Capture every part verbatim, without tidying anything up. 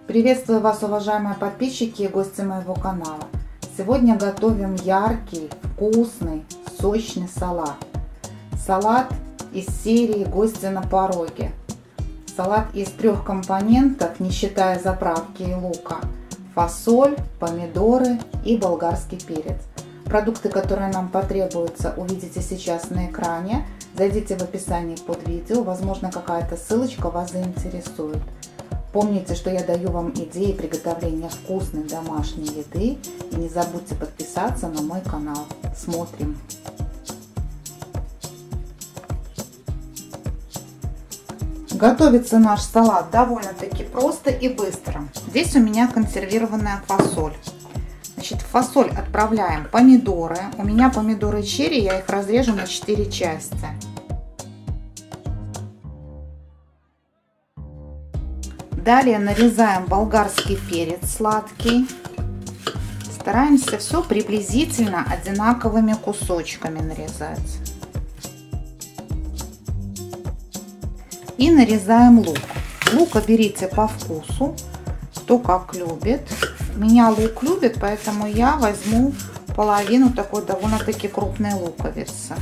Приветствую вас, уважаемые подписчики и гости моего канала. Сегодня готовим яркий, вкусный, сочный салат. Салат из серии «Гости на пороге». Салат из трех компонентов, не считая заправки и лука: фасоль, помидоры и болгарский перец. Продукты, которые нам потребуются, увидите сейчас на экране. Зайдите в описание под видео, возможно, какая-то ссылочка вас заинтересует. Помните, что я даю вам идеи приготовления вкусной домашней еды. И не забудьте подписаться на мой канал. Смотрим. Готовится наш салат довольно-таки просто и быстро. Здесь у меня консервированная фасоль. Значит, в фасоль отправляем помидоры. У меня помидоры черри, я их разрежу на четыре части. Далее нарезаем болгарский перец сладкий. Стараемся все приблизительно одинаковыми кусочками нарезать. И нарезаем лук. Лука берите по вкусу, кто как любит. Меня лук любит, поэтому я возьму половину такой довольно-таки крупной луковицы.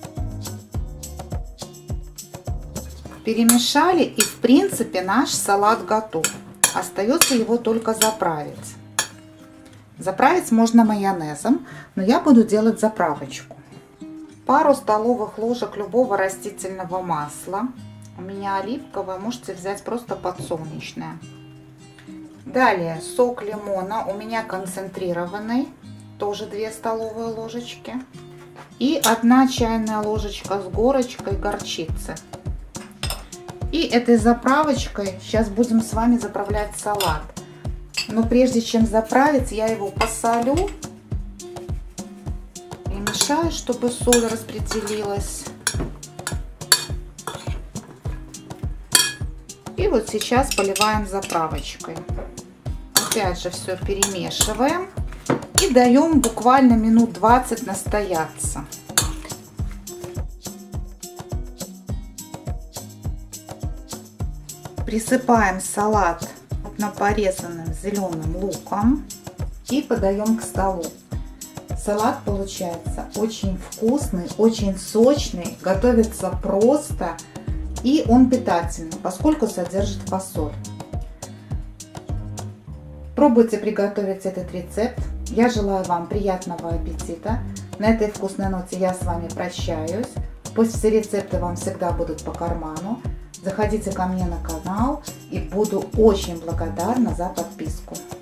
Перемешали, и в принципе наш салат готов. Остается его только заправить. Заправить можно майонезом, но я буду делать заправочку. Пару столовых ложек любого растительного масла. У меня оливковое, можете взять просто подсолнечное. Далее сок лимона, у меня концентрированный, тоже две столовые ложечки. И одна чайная ложечка с горочкой горчицы. И этой заправочкой сейчас будем с вами заправлять салат. Но прежде чем заправить, я его посолю. Перемешаю, чтобы соль распределилась. И вот сейчас поливаем заправочкой. Опять же все перемешиваем. И даем буквально минут двадцать настояться. Присыпаем салат порезанным зеленым луком и подаем к столу. Салат получается очень вкусный, очень сочный, готовится просто и он питательный, поскольку содержит фасоль. Пробуйте приготовить этот рецепт. Я желаю вам приятного аппетита. На этой вкусной ноте я с вами прощаюсь. Пусть все рецепты вам всегда будут по карману. Заходите ко мне на канал, и буду очень благодарна за подписку.